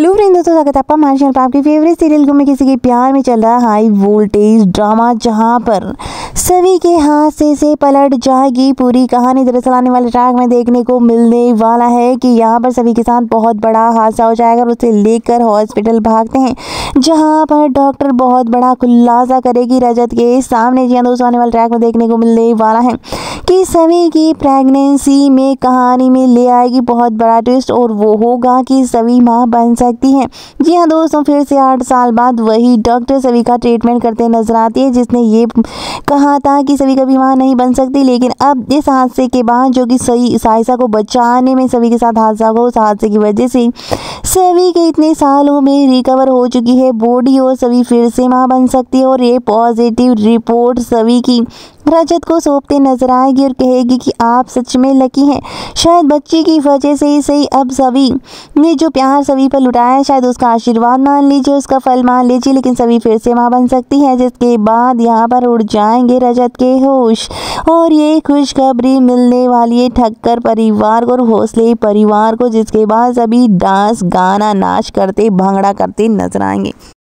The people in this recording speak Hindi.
हेलो फ्रेंड, दोस्तों स्वागत है आपका हमारे चैनल पर। आपके फेवरेट सीरियल गुम में किसी के प्यार में चल रहा हाई वोल्टेज ड्रामा, जहां पर सभी के हादसे से पलट जाएगी पूरी कहानी। दरअसल आने वाले ट्रैक में देखने को मिलने वाला है कि यहाँ पर सभी के साथ बहुत बड़ा हादसा हो जाएगा और उसे लेकर हॉस्पिटल भागते हैं, जहाँ पर डॉक्टर बहुत बड़ा खुलासा करेगी रजत के सामने। जी हाँ दोस्तों, आने वाले ट्रैक में देखने को मिलने वाला है कि सभी की प्रेगनेंसी में कहानी में ले आएगी बहुत बड़ा ट्विस्ट, और वो होगा कि सभी माँ बन सकती हैं। जी हाँ दोस्तों, फिर से 8 साल बाद वही डॉक्टर सभी का ट्रीटमेंट करते नजर आती है, जिसने ये कहा था कि सभी कभी माँ नहीं बन सकती। लेकिन अब इस हादसे के बाद, जो कि सही साइसा को बचाने में सभी के साथ हादसा हुआ, उस हादसे की वजह से सभी के इतने सालों में रिकवर हो चुकी है बॉडी और सभी फिर से माँ बन सकती है। और ये पॉजिटिव रिपोर्ट सभी की रजत को सौंपते नजर आएगी और कहेगी कि आप सच में लकी हैं। शायद बच्चे की वजह से ही सही अब सभी ने जो प्यार सभी पर लुटाया है, शायद उसका आशीर्वाद मान लीजिए, उसका फल मान लीजिए, लेकिन सभी फिर से माँ बन सकती है। जिसके बाद यहाँ पर उड़ जाएंगे रजत के होश और ये खुशखबरी मिलने वाली है ठक्कर परिवार को और भोसले परिवार को, जिसके बाद सभी डांस गाना नाच करते भांगड़ा करते नजर आएंगे।